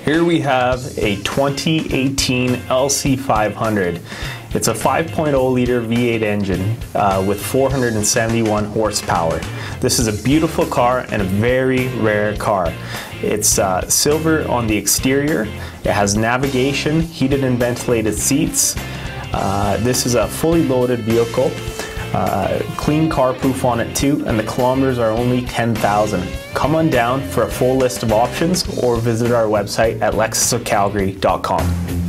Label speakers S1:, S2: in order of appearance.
S1: Here we have a 2018 LC500. It's a 5.0 liter V8 engine with 471 horsepower. This is a beautiful car and a very rare car. It's silver on the exterior. It has navigation, heated and ventilated seats. This is a fully loaded vehicle. Clean car proof on it too, and the kilometers are only 10,000. Come on down for a full list of options or visit our website at lexusofcalgary.com.